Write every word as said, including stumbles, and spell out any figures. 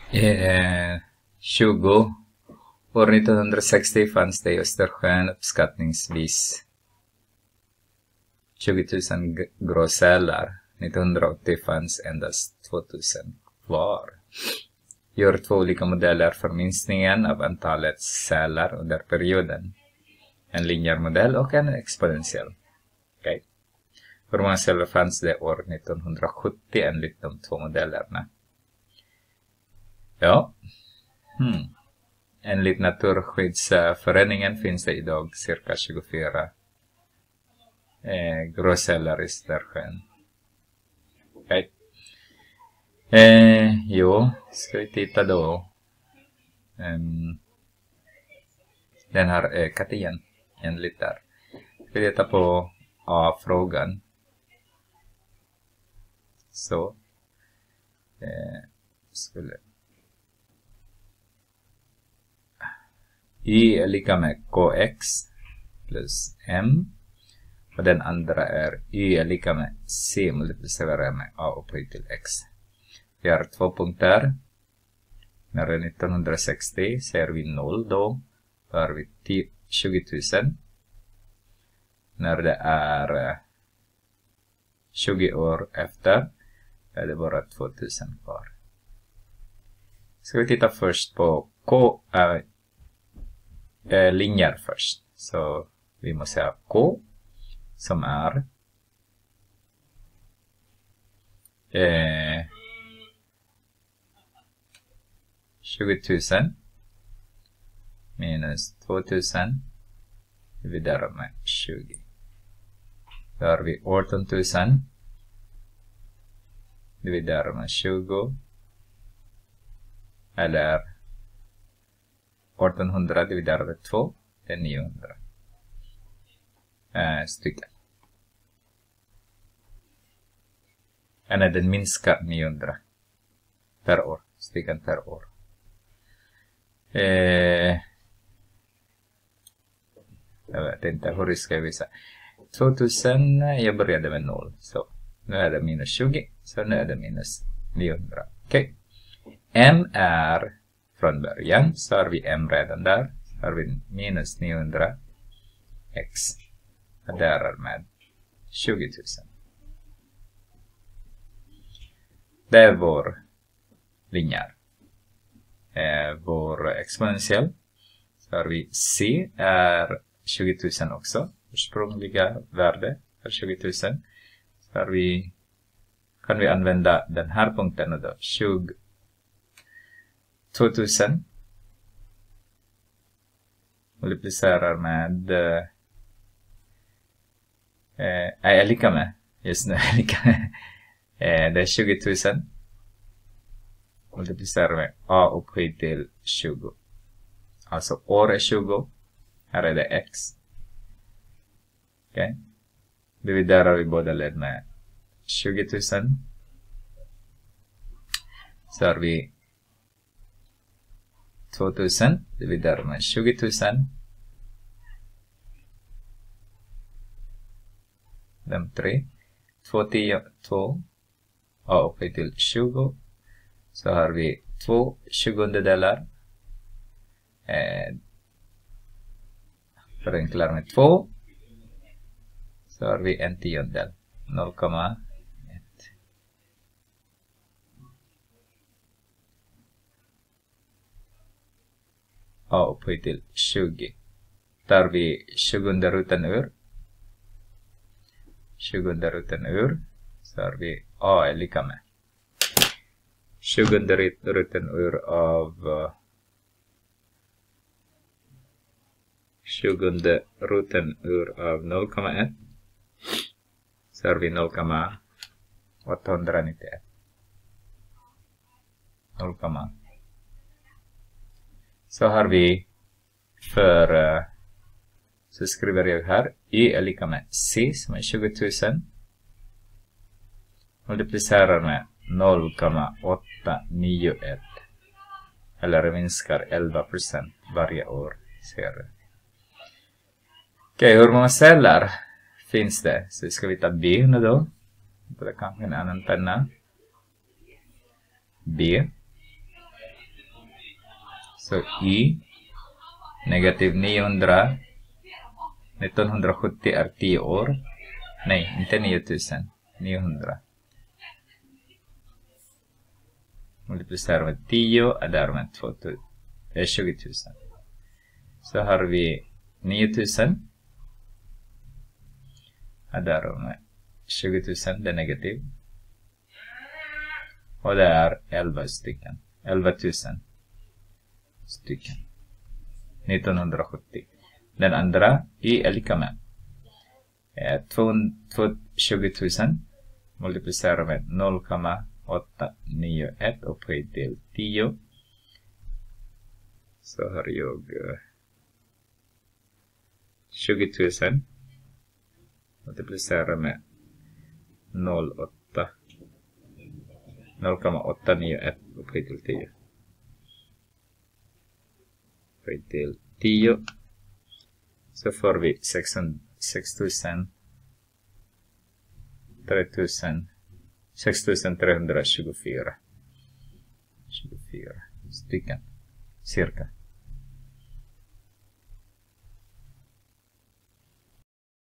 Eh, tjugo. År nittonhundrasextio fanns det i Östersjön uppskattningsvis tjugo tusen gråsälar. nittonhundraåttio fanns endast två tusen kvar. Gör två olika modeller för minskningen av antalet sälar under perioden. En linjär modell och en exponentiell. Okay. Hur många sälar fanns det år nittonhundrasjuttio enligt de två modellerna? Ja. Hmm. Enligt Naturskyddsföreningen finns det idag cirka tjugofyra eh, gråsälar i Östersjön. Okay. Eh, jo, ska vi titta då. Um, den har ökat igen. Enligt där. Ska vi titta på A-frågan. Så. Eh, skulle. Y är lika med kx plus m. Och den andra är y är lika med c multiplicerat med a upphöjt till x. Vi har två punkter. När det är nittonhundrasextio ser vi noll då. Då har vi tjugo tusen. När det är tjugo år efter är det bara två tusen kvar. Ska vi titta först på K, äh, äh, linjer först. Så vi måste ha K som är eh, tjugo tusen minus två tusen dividerat med tjugo. Då har vi arton tusen dividerat med tjugo. Eller artonhundra dividerat med två. Det är niohundra eh, stycken. Eller den minskar niohundra per år. Stycken per år. Eh, jag vet inte hur jag ska visa. tvåtusen, jag började med noll. Så nu är det minus tjugo. Så nu är det minus niohundra. Okej. Okay. M är från början. Så har vi M redan där. Så har vi minus niohundra. X. Och där är med tjugo tusen. Det är vår linjär. Eh, vår exponentiell. Så har vi C är tjugo tusen också. Ursprungliga värde för tjugo tusen. Så har vi, kan vi använda den här punkten då. tjugo tusen. Multiplicerar med eh, är lika med. Just nu är lika med. Eh, det är tjugo tusen. Multiplicerar med a upphöjt till tjugo. Alltså år är tjugo. Här är det x. Okej. Okay. Dividerar vi båda led med tjugo tusen. Så har vi tvåtusen. Dividerar med tjugo tusen. De tre. två tio. två. A upphöjt till tjugo. Så har vi två tjugondedelar. Eh, förenklar med två. Så har vi en tiondel. noll komma ett. A upphöjt till tjugo. Tar vi tjugonde rutan ur. tjugonde rutan ur. Så har vi A är lika med. tjugonde rutan ur av uh, tjugonde rutan ur av noll komma ett. Så har vi noll komma åttahundranittioett. noll, så har vi för uh, så skriver jag här y är lika med c som är tjugo tusen. Multiplicerar med noll komma åttahundranittioett. Eller minskar elva procent varje år. Ser du. Okej, hur många celler finns det? Så ska vi ta B nu då. Det kanske en annan penna. B. Så y negativ niohundra. nittonhundrasjuttio är tio år. Nej, inte niotusen. niohundra. Multiplicerar med tio är därmed tvåtusen. Det är tjugotusen. Så har vi niotusen. Är därmed tjugotusen. Det är negativ. Och det är elva stycken. elvatusen stycken. nittonhundrasjuttio. Den andra y är lika med tjugotusen multiplicerar med noll komma åtta nio ett upphöjt till tio. Så har jag tjugotusen multiplicerar med noll komma åtta nio ett upphöjt till tio. Upphöjt till tio. Så får vi sex tusen trehundratjugofyra stycken cirka.